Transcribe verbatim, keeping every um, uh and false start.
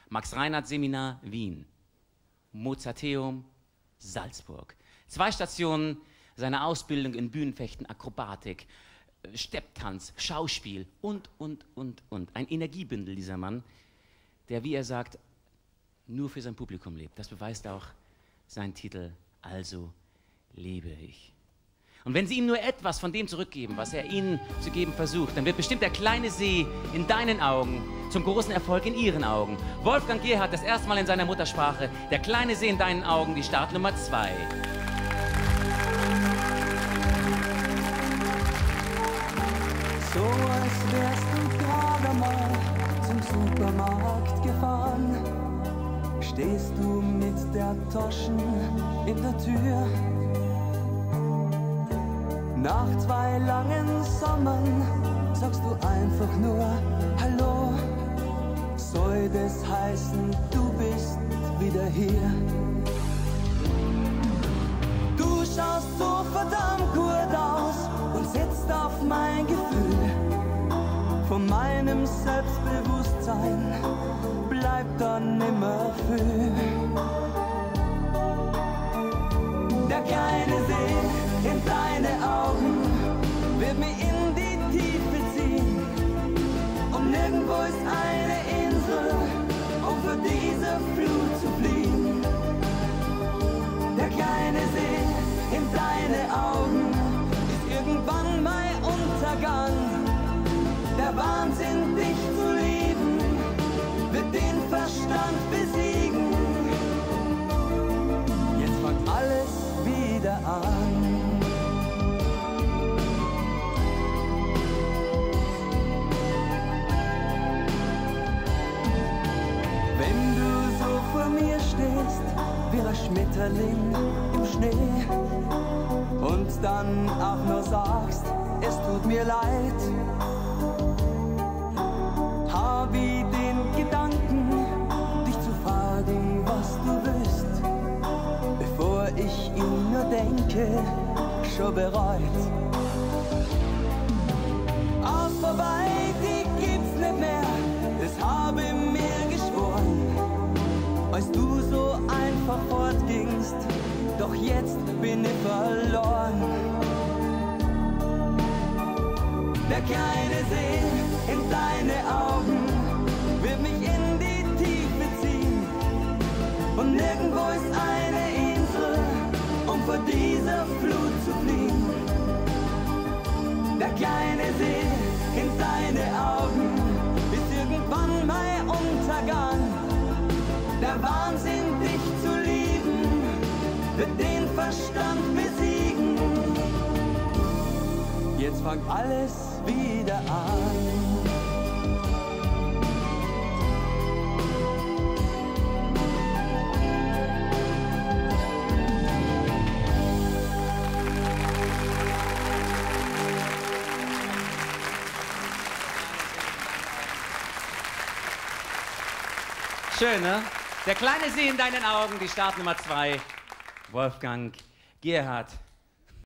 Max-Reinhardt-Seminar Wien, Mozarteum Salzburg. Zwei Stationen seiner Ausbildung in Bühnenfechten, Akrobatik, Stepptanz, Schauspiel und, und, und, und. Ein Energiebündel, dieser Mann, der, wie er sagt, nur für sein Publikum lebt. Das beweist auch sein Titel, Also lebe ich. Und wenn Sie ihm nur etwas von dem zurückgeben, was er Ihnen zu geben versucht, dann wird bestimmt der kleine See in deinen Augen zum großen Erfolg in Ihren Augen. Wolfgang Gerhardt, das erste Mal in seiner Muttersprache, der kleine See in deinen Augen, die Startnummer zwei. So als wärst du gerade mal zum Supermarkt gefahren, stehst du mit der Taschen in der Tür. Nach zwei langen Sommern sagst du einfach nur Hallo. Soll das heißen, du bist wieder hier? Du schaust so verdammt gut aus und setzt auf mein Gefühl. Von meinem Selbstbewusstsein bleibt dann nimmer viel. Der kleine See in deine Augen wird mich in die Tiefe ziehen. Und nirgendwo ist eine Insel, um vor dieser Flut zu fliehen. Der kleine See in deine Augen ist irgendwann mein Untergang. Der Wahnsinn, dich zu lieben, wird den Verstand besiegen. Jetzt fängt alles wieder an. Wenn du so vor mir stehst, wie ein Schmetterling im Schnee, und dann auch nur sagst, es tut mir leid, hab ich den Gedanken, dich zu fragen, was du willst, bevor ich ihn nur denke, schon bereut. Aus vorbei, die gibt's nicht mehr, das habe ich mir geschworen, als du so einfach fortgingst, doch jetzt bin ich verloren. Der kleine See in deine Augen wird mich in die Tiefe ziehen. Und nirgendwo ist eine Insel, um vor dieser Flut zu fliehen. Der kleine See in deine Augen ist irgendwann mein Untergang. Der Wahnsinn, dich zu lieben, wird den Verstand besiegen. Jetzt fängt alles wieder an. Schön, ne? Der kleine See in deinen Augen, die Startnummer zwei, Wolfgang Gerhardt.